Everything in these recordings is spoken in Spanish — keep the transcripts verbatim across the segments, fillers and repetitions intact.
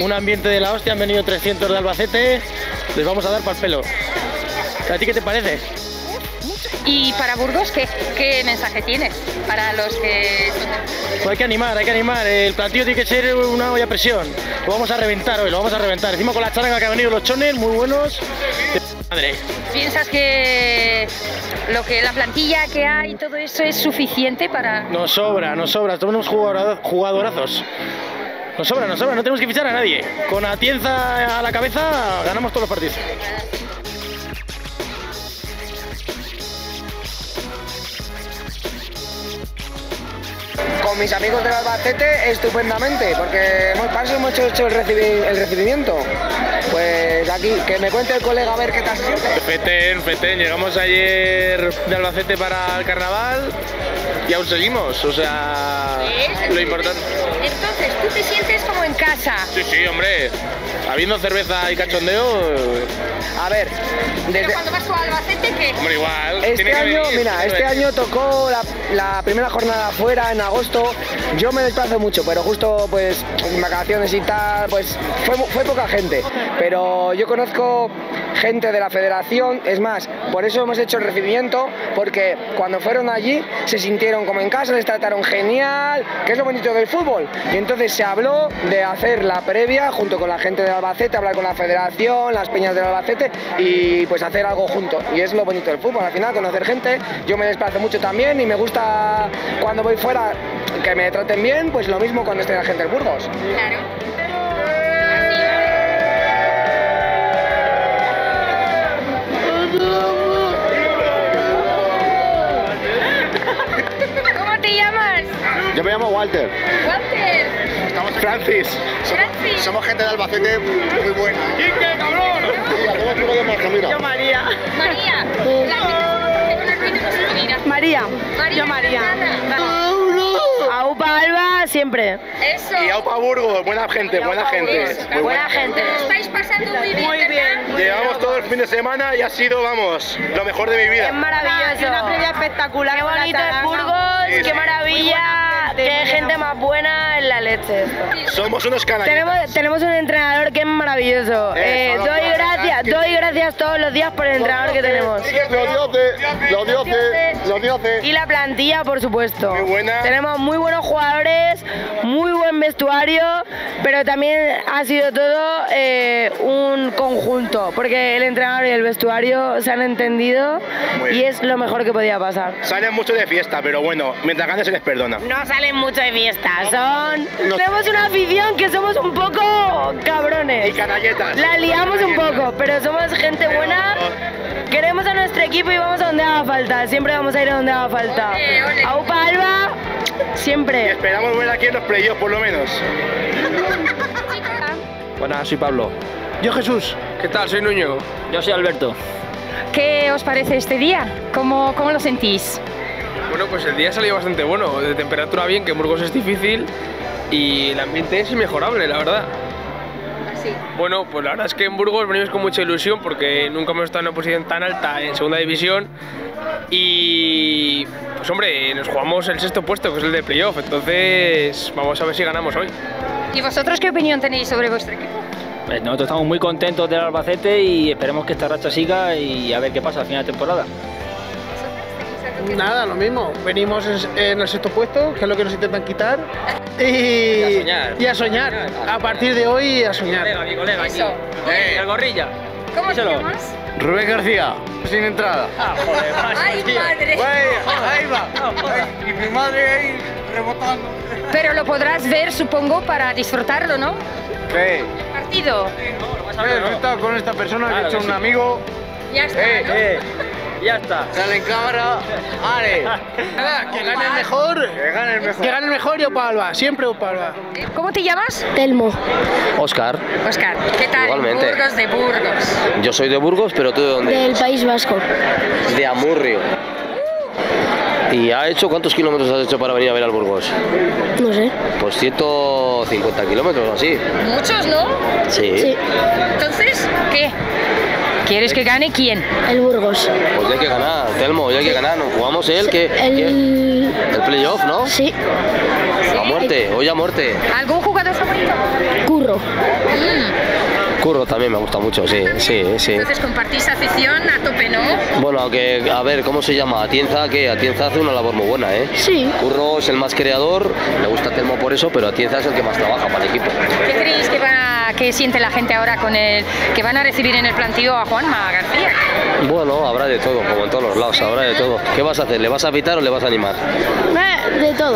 Un ambiente de la hostia, han venido trescientos de Albacete, les vamos a dar para el pelo. ¿A ti qué te parece? Y para Burgos, ¿qué, qué mensaje tienes para los que...? Pues hay que animar, hay que animar. El platillo tiene que ser una olla a presión. Lo vamos a reventar hoy, lo vamos a reventar. Encima con la charanga que han venido los chones, muy buenos. Madre. ¿Piensas que lo que la plantilla que hay y todo eso es suficiente para...? Nos sobra, nos sobra. Tenemos jugadorazos. Nos sobra, nos sobra. No tenemos que fichar a nadie. Con Atienza a la cabeza ganamos todos los partidos. Con mis amigos del Albacete estupendamente, porque hemos, para eso hemos hecho el, recibi el recibimiento. Pues aquí, que me cuente el colega a ver qué tal se siente. Feten, Feten, llegamos ayer de Albacete para el carnaval y aún seguimos, o sea, ¿Sí? Lo importante. Entonces, ¿tú te sientes como en casa? Sí, sí, hombre, habiendo cerveza y cachondeo... A ver, desde... Pero cuando vas a Albacete, ¿qué? Hombre, igual. Este tiene que año, venir, mira, este año tocó la, la primera jornada fuera en agosto. Yo me desplazo mucho, pero justo pues en vacaciones y tal, pues fue, fue poca gente. Pero yo conozco gente de la federación, es más, por eso hemos hecho el recibimiento, porque cuando fueron allí se sintieron como en casa, les trataron genial, que es lo bonito del fútbol. Y entonces se habló de hacer la previa junto con la gente de Albacete, hablar con la federación, las peñas del Albacete y pues hacer algo juntos. Y es lo bonito del fútbol, al final conocer gente. Yo me desplazo mucho también y me gusta cuando voy fuera que me traten bien, pues lo mismo cuando esté la gente del Burgos. Claro. ¿Cómo te llamas? Yo me llamo Walter. Walter. Estamos Francis. Francis. Somos, somos gente de Albacete muy buena. ¡Quique, cabrón! Yo María. María. María. María. Yo María. Nada. Aupa Alba siempre. Eso. Y Aupa Burgos, buena gente, buena gente. Eso. Muy Buena gente. Lo estáis pasando muy bien, Muy ¿verdad? bien. muy Llevamos bien. todo el fin de semana y ha sido, vamos, lo mejor de mi Es vida. maravilloso. Una previa espectacular. Qué bonito es Burgos, Sí, sí. qué maravilla. Qué gente más buena en la leche. Somos unos canallas. Tenemos, tenemos un entrenador que es maravilloso. Eh, Eh, no, doy no, gracias, no, doy gracias todos los días por el entrenador que tenemos. Los dioses, los dioses, los dioses. Y la plantilla, por supuesto. Muy buena. Tenemos muy buenos jugadores, muy buen vestuario, pero también ha sido todo eh, un conjunto, porque el entrenador y el vestuario se han entendido Muy y bien. es lo mejor que podía pasar. Salen mucho de fiesta, pero bueno, mientras ganen se les perdona. No salen mucho de fiesta, son... Tenemos una afición que somos un poco cabrones. Y canalletas. La liamos un poco, pero somos gente buena. Queremos a nuestro equipo y vamos a donde haga falta. Siempre vamos a ir a donde haga falta. Ole, ole. Aupa Alba, Y siempre. esperamos ver aquí en los playoffs, por lo menos. Buenas, soy Pablo. Yo Jesús. ¿Qué tal? Soy Nuño. Yo soy Alberto. ¿Qué os parece este día? ¿Cómo, cómo lo sentís? Bueno, pues el día ha salido bastante bueno, de temperatura bien, que en Burgos es difícil y el ambiente es inmejorable, la verdad. Sí. Bueno, pues la verdad es que en Burgos venimos con mucha ilusión porque nunca hemos estado en una posición tan alta en segunda división y pues hombre, nos jugamos el sexto puesto, que es el de playoff, entonces vamos a ver si ganamos hoy. ¿Y vosotros qué opinión tenéis sobre vuestro equipo? Pues nosotros estamos muy contentos del Albacete y esperemos que esta racha siga y a ver qué pasa al final de temporada. Nada, lo mismo. Venimos en, en el sexto puesto, que es lo que nos intentan quitar. Y, Y a soñar. y a soñar. A partir de hoy, a soñar. mi colega Eso. Eh, el gorrilla. ¿Cómo te Díselo. llamas? Rubén García, sin entrada. Ah, joder, macho, ¡Ay, tío. madre! ahí va. Y mi madre ahí rebotando. Pero lo podrás ver, supongo, para disfrutarlo, ¿no? ¿Qué? Partido. He estado con esta persona que he Claro hecho que un sí. amigo. Ya está, Eh, ¿no? Eh, ya está. Sale en cámara. ¡Ale! Nada, que gane el mejor. Que gane el mejor. Que gane el mejor y Aupa Alba. Siempre Aupa Alba. ¿Cómo te llamas? Telmo, Oscar, Oscar. ¿Qué tal? Igualmente. Burgos de Burgos. yo soy de Burgos, pero ¿tú de dónde? del País Vasco. De Amurrio. ¿Y ha hecho cuántos kilómetros has hecho para venir a ver al Burgos? No sé. Pues ciento cincuenta kilómetros o así. Muchos, ¿no? Sí. Sí, Entonces, ¿qué? ¿Quieres que gane quién? el Burgos. Pues ya hay que ganar, Telmo, ya hay que ganar. Nos jugamos el que. que- El... El playoff, ¿no? Sí. A muerte, hoy a muerte. ¿Algún jugador jugador favorito? Curro. Mm. Curro también me gusta mucho, sí, sí, sí. Entonces compartís afición a tope, ¿no? Bueno, aunque, a ver, ¿cómo se llama? Atienza, que Atienza hace una labor muy buena, ¿eh? Sí. Curro es el más creador, le gusta Telmo por eso, pero Atienza es el que más trabaja para el equipo. ¿Qué creéis que, va, que siente la gente ahora con el que van a recibir en el plantío a Juanma García? Bueno, habrá de todo, como en todos los lados, habrá de todo. ¿Qué vas a hacer? ¿Le vas a pitar o le vas a animar? Eh, de todo.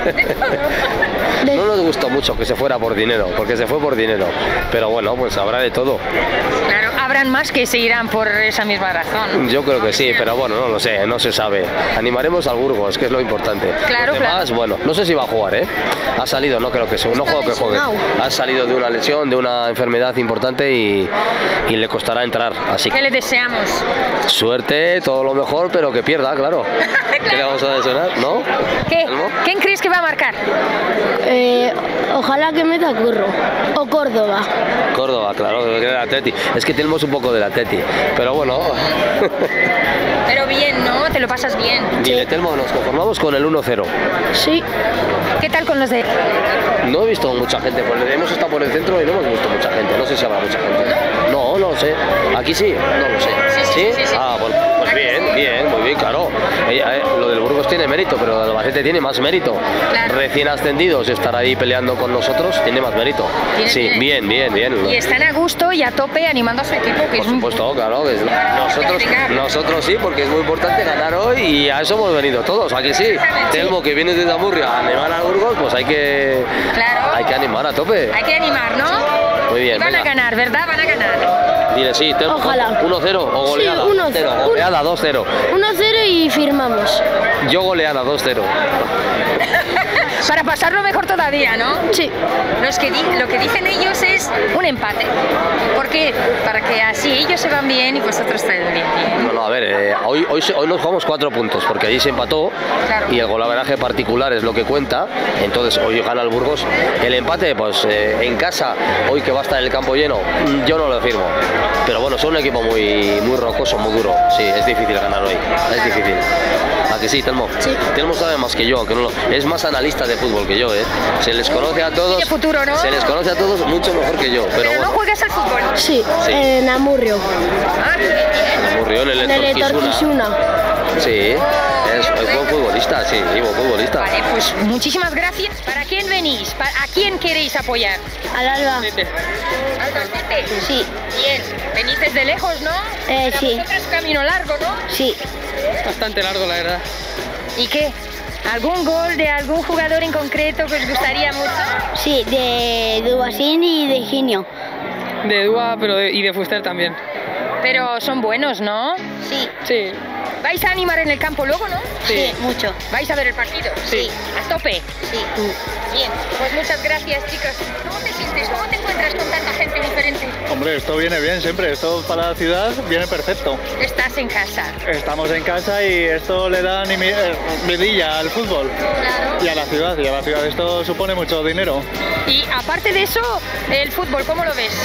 De... No nos gustó mucho que se fuera por dinero, porque se fue por dinero. Pero bueno, pues habrá de todo. Claro, habrán más que seguirán por esa misma razón. Yo creo que sí, pero bueno, no lo sé, no se sabe. Animaremos al Burgos, que es lo importante. Claro, Los demás, claro. Bueno, no sé si va a jugar, ¿eh? Ha salido, no creo que sea, no juego que juegue. Ha salido de una lesión, de una enfermedad importante y, y le costará entrar. Así ¿Qué que le deseamos? suerte, todo lo mejor, pero que pierda, claro. ¿Qué le vamos a desear? ¿No? ¿Qué? ¿Quién crees que va a marcar? Eh, ojalá que meta Curro. O Córdoba. Córdoba, claro, del Atleti. Es que tenemos un poco del Atleti, pero bueno. Pero bien, ¿no? Te lo pasas bien. Dile, Telmo, nos conformamos con el uno cero. Sí. ¿Qué tal con los de...? No he visto mucha gente, pues hemos estado por el centro y no hemos visto mucha gente. No sé si habrá mucha gente. No, no lo sé. ¿Aquí sí? No lo sé. Sí, sí, sí, sí. Ah, bueno, pues bien, bien, muy bien, claro. Eh, eh, lo del Burgos tiene mérito, pero el Albacete tiene más mérito. Claro. Recién ascendidos, estar ahí peleando con nosotros tiene más mérito. Tiene, Sí, tiene. bien, bien, bien. Y están a gusto y a tope animando a su equipo, que Por es un... supuesto, claro. que es- nosotros, nosotros sí, porque es muy importante ganar hoy y a eso hemos venido todos. ¿A que sí? Telmo, que viene desde Amurria a animar al Burgos, pues hay que, Claro. hay que animar a tope. Hay que animar, ¿no? Muy bien, Y van venga. a ganar, ¿verdad? Van a ganar. Dile sí, Telmo. Ojalá. uno cero o goleada. Sí, uno cero, cero. goleada dos cero. uno cero y firmamos. Yo goleada dos cero. Para pasarlo mejor todavía, ¿no? Sí. Los que di- lo que dicen ellos es un empate. ¿Por qué? Para que así ellos se van bien y vosotros estáis bien. bien. No, no, a ver, eh, hoy, hoy, se- hoy nos jugamos cuatro puntos, porque allí se empató Claro. y el golaveraje particular es lo que cuenta. Entonces hoy gana el Burgos. El empate, pues eh, en casa, hoy que va a estar el campo lleno, mm, yo no lo firmo. Pero bueno, son un equipo muy, muy rocoso, muy duro. Sí, es difícil ganar hoy, es difícil. ¿A que sí, Telmo? Sí. Telmo sabe más que yo, aunque no lo- es más analista de fútbol que yo, ¿eh? Se les conoce a todos. Tiene futuro, ¿no? Se les conoce a todos mucho mejor que yo, pero, Pero no bueno. juegas al fútbol. Sí. Sí. En Amurrio. Ah, Murió en el En el Etorquisuna. Etorquisuna. Sí, es, es buen futbolista, sí, sí, buen futbolista. Vale, pues muchísimas gracias. ¿Para quién venís? ¿Pa- ¿A quién queréis apoyar? Al Alba. ¿Albacete? Sí. Bien. Venís desde lejos, ¿no? Eh, Para sí. vosotros camino largo, ¿no? Sí. Bastante largo, la verdad. ¿Y qué? ¿Algún gol de algún jugador en concreto que os gustaría mucho? Sí, de Dubasín y de Ginio. De Dúa, pero de- y de Fuster también. Pero son buenos, ¿no? Sí. Sí. ¿Vais a animar en el campo luego, no? Sí, mucho. ¿Vais a ver el partido? Sí. ¿A tope? Sí. Bien, pues muchas gracias, chicos. ¿Cómo te sientes? ¿Cómo te encuentras con tanta gente diferente? Hombre, esto viene bien siempre, esto para la ciudad viene perfecto. Estás en casa. Estamos en casa y esto le da ni mi- eh, vidilla al fútbol Claro. y a la ciudad, y a la ciudad esto supone mucho dinero. Y aparte de eso, el fútbol, ¿cómo lo ves?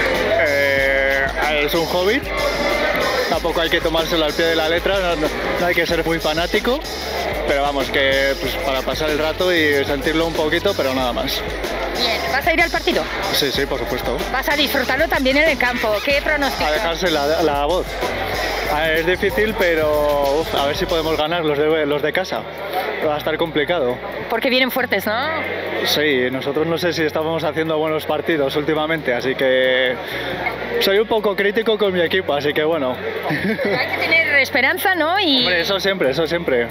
Eh, es un hobby, tampoco hay que tomárselo al pie de la letra, no, no- no hay que ser muy fanático, pero vamos, que pues, para pasar el rato y sentirlo un poquito, pero nada más. Bien, ¿vas a ir al partido? Sí, sí, por supuesto. Vas a disfrutarlo también en el campo. ¿Qué pronóstico? A dejarse la, la voz. A ver, es difícil, pero uf, a ver si podemos ganar los de, los de casa. Va a estar complicado. Porque vienen fuertes, ¿no? Sí, nosotros no sé si estamos haciendo buenos partidos últimamente, así que soy un poco crítico con mi equipo, así que bueno. Hay que tener esperanza, ¿no? Y Hombre, eso siempre, eso siempre.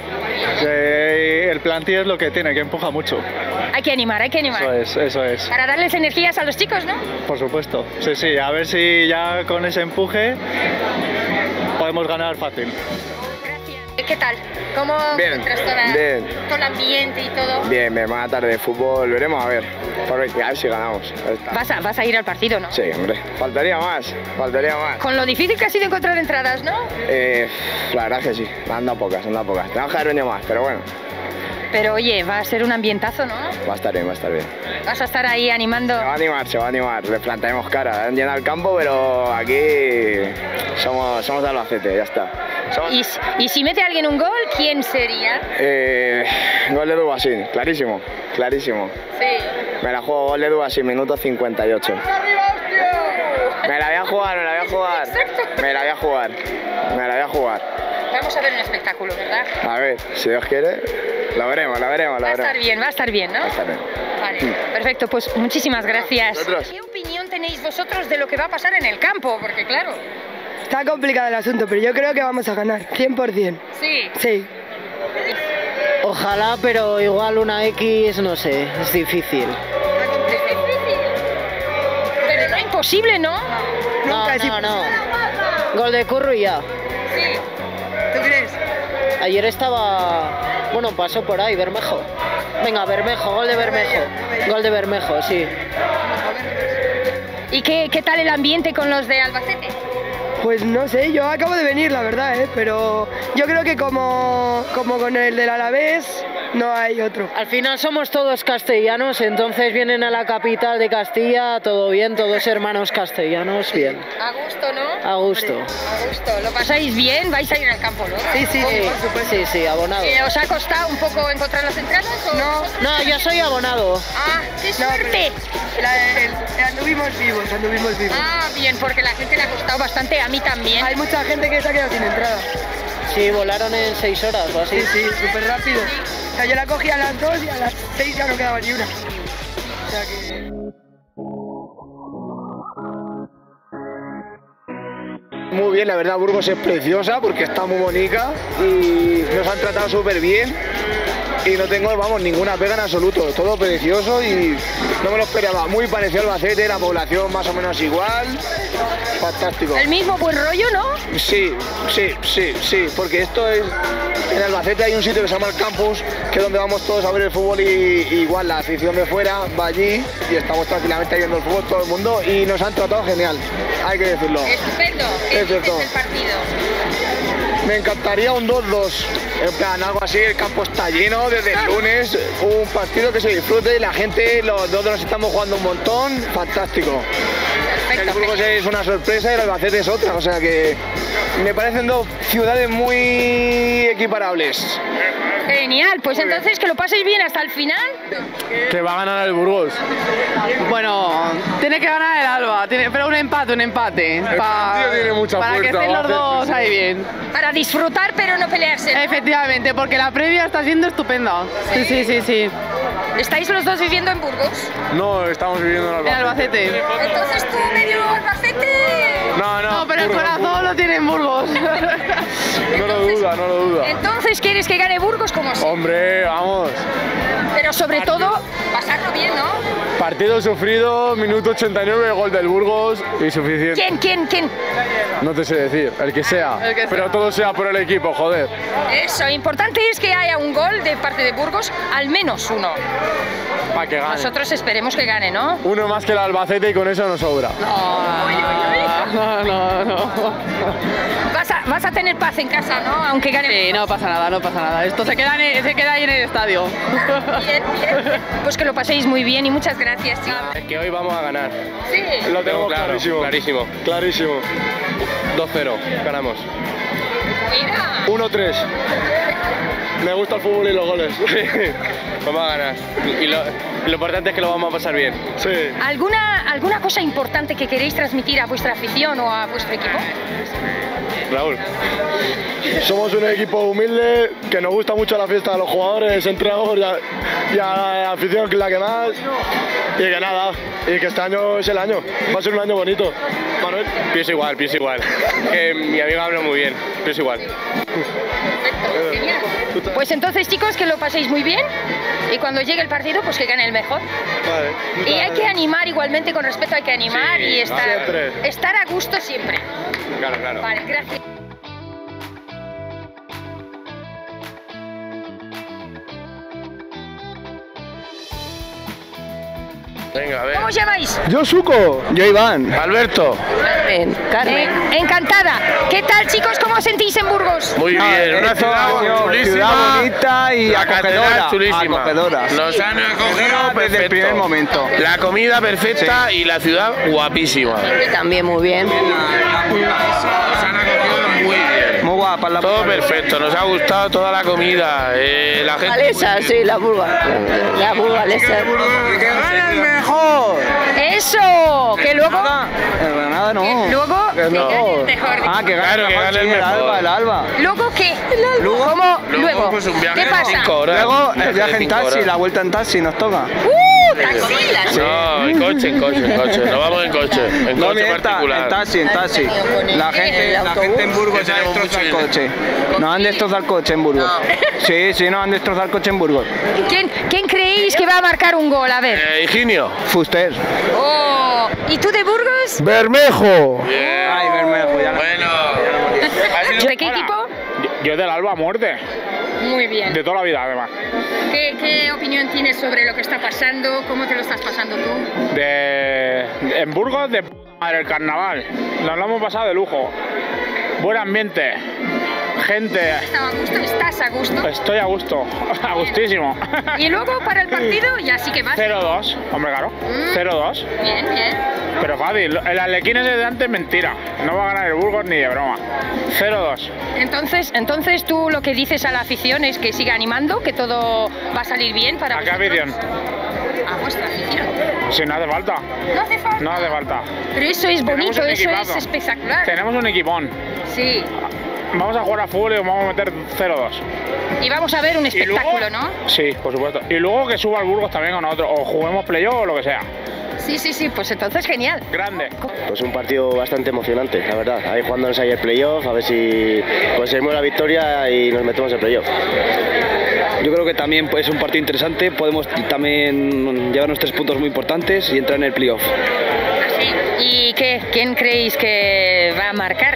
Eh, El plantillo es lo que tiene, que empuja mucho. hay que animar, hay que animar. Eso es, eso es. Para darles energías a los chicos, ¿no? Por supuesto. Sí, sí, a ver si ya con ese empuje podemos ganar fácil. ¿Qué tal? ¿Cómo Bien, encuentras toda- bien. todo el ambiente y todo? Bien, bien, buena tarde de fútbol, veremos a ver. Por ver, a ver si ganamos. Ya está. Vas a, vas a ir al partido, ¿no? Sí, hombre, faltaría más, faltaría más. Con lo difícil que ha sido encontrar entradas, ¿no? Eh, la verdad es que sí, han dado pocas, han dado pocas. Tenemos que haber venido más, pero bueno, Pero oye, va a ser un ambientazo, ¿no? va a estar bien, va a estar bien. Vas a estar ahí animando. Se va a animar, se va a animar, les plantaremos cara. Han llenado el campo, pero aquí somos, somos de Albacete, ya está. Somos- Y, si- y si mete alguien un gol, ¿quién sería? Eh, gol de Dubasín, clarísimo, clarísimo. Sí. Me la juego gol de Edu así, minuto cincuenta y ocho. Me la voy a jugar, me la voy a jugar. Exacto. Me la voy a jugar. Me la voy a jugar. Vamos a ver un espectáculo, ¿verdad? A ver, si Dios quiere, lo veremos, lo veremos, lo Va a veremos. estar bien, va a estar bien, ¿no? Va a estar bien. Vale, perfecto, pues muchísimas gracias. ¿Vosotros? ¿Qué opinión tenéis vosotros de lo que va a pasar en el campo? Porque claro... Está complicado el asunto, pero yo creo que vamos a ganar, cien por cien. Sí. Sí. Ojalá, pero igual una X, no sé, es difícil. Es difícil. Pero no imposible, ¿no? No, Nunca es no, no. imposible. Gol de Curro y ya. Sí. ¿Tú crees? Ayer estaba... Bueno, pasó por ahí, Bermejo. Venga, Bermejo, gol de Bermejo. Gol de Bermejo, sí. ¿Y qué, qué tal el ambiente con los de Albacete? Pues no sé, yo acabo de venir, la verdad, ¿eh? Pero yo creo que como, como con el del Alavés no hay otro. Al final somos todos castellanos, entonces vienen a la capital de Castilla, todo bien, todos hermanos castellanos, bien. A gusto, ¿no? A gusto. A gusto. ¿Lo pasáis bien? ¿Vais a ir al campo, no? Sí, sí, sí, Sí, por supuesto. sí, sí, abonado. ¿Y ¿Os ha costado un poco encontrar las entradas? O... No. No, yo soy abonado. Ah, qué No, suerte. La- el- anduvimos vivos, anduvimos vivos. Ah, bien, porque la gente le ha costado bastante, a mí también. Hay mucha gente que se ha quedado sin entrada. Sí, volaron en seis horas o así. Sí, sí, súper rápido. O sea, yo la cogí a las dos y a las seis ya no quedaba ni una. O sea que... Muy bien, la verdad Burgos es preciosa porque está muy bonita y nos han tratado súper bien y no tengo, vamos, ninguna pega en absoluto, todo precioso y no me lo esperaba. Muy parecido al Albacete, la población más o menos igual, fantástico. El mismo buen rollo, ¿no? Sí, sí, sí, sí, porque esto es... En Albacete hay un sitio que se llama el Campus, que es donde vamos todos a ver el fútbol y, y igual la afición de fuera va allí y estamos tranquilamente viendo el fútbol todo el mundo y nos han tratado genial, hay que decirlo. Estupendo. ¿Qué Es dices cierto. del partido? Me encantaría un dos dos, en plan algo así, el campo está lleno desde el lunes, un partido que se disfrute y la gente, los dos nos estamos jugando un montón, fantástico. El Burgos es una sorpresa y el Albacete es otra, o sea que me parecen dos ciudades muy equiparables. Genial, pues entonces que lo paséis bien hasta el final. Que va a ganar el Burgos. Bueno, tiene que ganar el Alba, tiene, pero un empate, un empate. El pa- partido tiene mucha para que fuerza, estén va a los hacer dos presión. ahí bien. Para disfrutar pero no pelearse, ¿no? Efectivamente, porque la previa está siendo estupenda. Sí, sí, sí, sí. ¿Estáis los dos viviendo en Burgos? No, estamos viviendo en En Albacete. Albacete. Entonces tú medio Albacete. No, no. No, pero el Burgos, corazón lo tiene en Burgos. No lo duda, no lo duda. Entonces quieres que gane Burgos como sí. Hombre, vamos. Pero sobre todo, pasarlo bien, ¿no? Partido sufrido, minuto ochenta y nueve, gol del Burgos y suficiente. ¿Quién, quién, quién? No te sé decir, el que sea. El que sea. Pero todo sea por el equipo, joder. Eso, importante es que haya un gol de parte de Burgos, al menos uno. Para que gane. Nosotros esperemos que gane, ¿no? Uno más que el Albacete y con eso nos sobra. No, no, no. Vas a, vas a tener paz en casa, ¿no? Aunque gane. Sí, no pasa nada, no pasa nada. Esto se queda, en- se queda ahí en el estadio. Bien, bien. Pues que lo paséis muy bien y muchas gracias, chicos. Que hoy vamos a ganar. Sí. Lo tengo claro, clarísimo. clarísimo. Clarísimo. dos cero, ganamos. Mira. uno tres. Me gusta el fútbol y los goles. Vamos a ganar. Y lo, lo importante es que lo vamos a pasar bien. Sí. ¿Alguna, ¿Alguna cosa importante que queréis transmitir a vuestra afición o a vuestro equipo? Raúl. Somos un equipo humilde que nos gusta mucho la fiesta de los jugadores, entrenadores y a, y a la afición que es la que más. Y que nada, y que este año es el año. Va a ser un año bonito. Manuel. Pienso igual, pienso igual. Que mi amigo habla muy bien. Pienso igual. Genial. Pues entonces, chicos, que lo paséis muy bien y cuando llegue el partido, pues que gane el mejor. Vale. Y hay que animar igualmente, con respeto hay que animar Sí, y estar, siempre. estar a gusto siempre. Claro, claro. Vale, gracias. Venga, a ver. ¿Cómo os llamáis? Yo Suco. Yo Iván. Alberto. Carmen. Carmen. encantada. ¿Qué tal, chicos? ¿Cómo os sentís en Burgos? Muy bien, una ciudad chulísima. Ciudad bonita y La acogedora. catedral chulísima. Acogedora. Nos han acogido desde el primer perfecto. momento. La comida perfecta y la ciudad guapísima. También muy bien. Nos han acogido muy bien. Muy guay. va para la Todo perfecto, nos ha gustado toda la comida. Eh, la gente. Burgalesa, sí, la burga. La burgalesa. ¡Que gane el mejor! ¡Eso! Que luego. El Granada no. Que luego. Que Que no. gane el mejor. Ah, que gane Claro, el que mejor, gane el sí, el mejor. Alba, el Alba. ¿Luego qué? Luego, ¿Cómo? Luego, Luego. pues un viaje ¿Qué de pasa? cinco horas. Luego Un el viaje de en cinco taxi, horas. la vuelta en taxi nos toca. ¡Uh! ¡Taxilas! No, en coche, en coche, en coche. No vamos en coche, en No coche mienta, particular. en taxi, en taxi. La gente, la gente en Burgos Que ha tenemos destrozado el mucho coche. Nos han destrozado el coche en Burgos. Sí, sí, nos han destrozado el coche en Burgos. ¿Quién, ¿Quién creéis que va a marcar un gol? A ver. Eh, Higinio. Fuster. Oh. ¿Y tú de Burgos? ¡Bermejo! Bien. Ay, Bermejo, ya la... Bueno. ¿De qué equipo? Yo del Alba a muerte, Muy bien. de toda la vida además. ¿Qué, ¿Qué opinión tienes sobre lo que está pasando? ¿Cómo te lo estás pasando tú? De, en Burgos, de p madre el carnaval. Nos lo hemos pasado de lujo. Buen ambiente. Gente. ¿Estás a gusto? ¿Estás a gusto? Estoy a gusto. A gustísimo. Y luego para el partido ya sí que vas. cero dos. Hombre, claro. cero dos. Bien, bien. Pero fácil. El Arlequín ese de antes es mentira. No va a ganar el Burgos ni de broma. cero dos. Entonces, entonces tú lo que dices a la afición es que siga animando, que todo va a salir bien para ¿A qué vosotros. afición? A vuestra afición. Si no hace falta. No hace falta. No hace falta. Pero eso es Tenemos bonito, un eso equipazo. es espectacular. Tenemos un equipón. Sí. Vamos a jugar a fútbol y nos vamos a meter cero dos. Y vamos a ver un Y luego- espectáculo, ¿no? Sí, por supuesto. Y luego que suba el Burgos también con nosotros. O juguemos playoff o lo que sea. Sí, sí, sí, pues entonces genial. Grande. Pues un partido bastante emocionante, la verdad. Ahí jugándonos ahí el playoff, a ver si conseguimos la victoria y nos metemos en playoff. Yo creo que también pues, es un partido interesante, podemos también llevarnos tres puntos muy importantes y entrar en el playoff. ¿Y qué? ¿Quién creéis que va a marcar?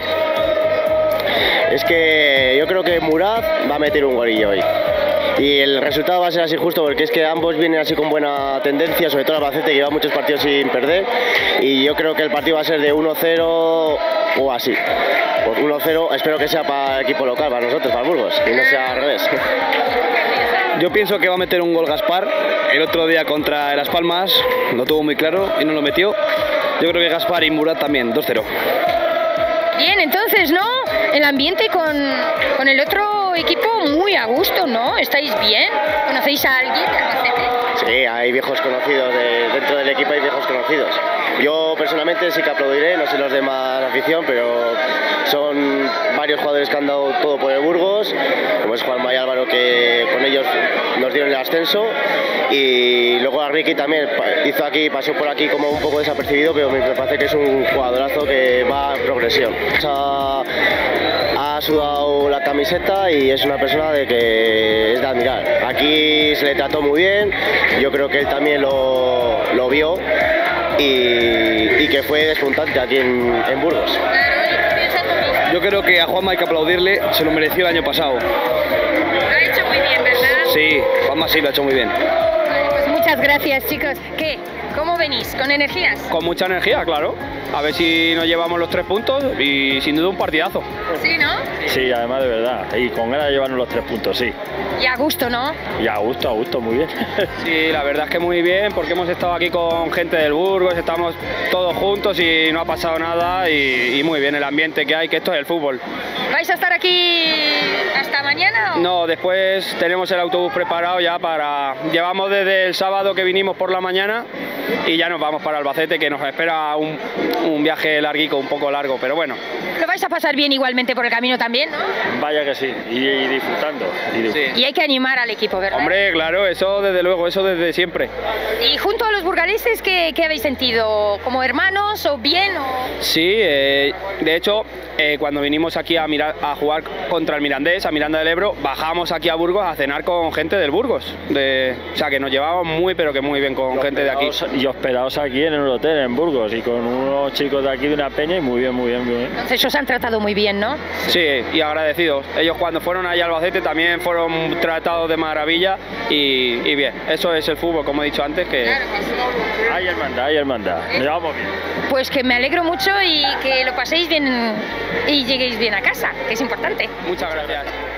Es que yo creo que Murad va a meter un golillo hoy. Y el resultado va a ser así justo porque es que ambos vienen así con buena tendencia, sobre todo el Albacete que lleva muchos partidos sin perder. Y yo creo que el partido va a ser de uno cero o así. Pues uno cero, espero que sea para el equipo local, para nosotros, para el Burgos, y no sea al revés. Yo pienso que va a meter un gol Gaspar. El otro día contra Las Palmas lo tuvo muy claro y no lo metió. Yo creo que Gaspar y Murad también, dos cero. Bien, entonces, ¿no? El ambiente con, con el otro equipo muy a gusto, ¿no? ¿Estáis bien? ¿Conocéis a alguien de Albacete? Sí, hay viejos conocidos, de- dentro del equipo hay viejos conocidos. Yo personalmente sí que aplaudiré, no sé los demás afición, pero son varios jugadores que han dado todo por el Burgos, como es Juanma y Álvaro, que con ellos nos dieron el ascenso, y luego a Ricky también pa- hizo aquí, pasó por aquí como un poco desapercibido, pero me parece que es un jugadorazo que va en progresión. Ha, ha sudado la camiseta y es una persona de que es de admirar. Aquí se le trató muy bien, yo creo que él también lo, lo vio y, y que fue despuntante aquí en, en Burgos. Yo creo que a Juanma hay que aplaudirle, se lo mereció el año pasado. Lo ha hecho muy bien, ¿verdad? Sí, Juanma sí lo ha hecho muy bien. Vale, pues muchas gracias, chicos. ¿Qué? ¿Cómo venís? ¿Con energías? Con mucha energía, claro. A ver si nos llevamos los tres puntos y sin duda un partidazo. Sí, ¿no? Sí, además de verdad. Y con ganas de llevarnos los tres puntos, sí. Y a gusto, ¿no? Y a gusto, a gusto, muy bien. Sí, la verdad es que muy bien porque hemos estado aquí con gente del Burgos, estamos todos juntos y no ha pasado nada y, y muy bien el ambiente que hay, que esto es el fútbol. ¿Vais a estar aquí hasta mañana? O? No, después tenemos el autobús preparado ya para... Llevamos desde el sábado que vinimos por la mañana y ya nos vamos para Albacete, que nos espera un, un viaje larguico, un poco largo, pero bueno. Lo vais a pasar bien igualmente por el camino también, ¿no? Vaya que sí, y, y disfrutando. Y disfrutando. Y hay que animar al equipo, ¿verdad? Hombre, claro, eso desde luego, eso desde siempre. Y junto a los burgaleses, ¿qué, qué habéis sentido? ¿Como hermanos o bien? O... Sí, eh, de hecho, eh, cuando vinimos aquí a, mirar, a jugar contra el Mirandés, a Miranda del Ebro, bajamos aquí a Burgos a cenar con gente del Burgos. De, o sea, que nos llevábamos muy, pero que muy bien con gente de aquí. Y hospedados aquí en el hotel, en Burgos, y con unos chicos de aquí de una peña, y muy bien, muy bien, muy bien. Entonces os han tratado muy bien, ¿no? Sí, y agradecidos. Ellos cuando fueron allá a Albacete también fueron tratados de maravilla y, y bien. Eso es el fútbol, como he dicho antes, que... Hay hermandad, hay hermandad. Nos llevamos bien. Pues que me alegro mucho y que lo paséis bien y lleguéis bien a casa, que es importante. Muchas gracias.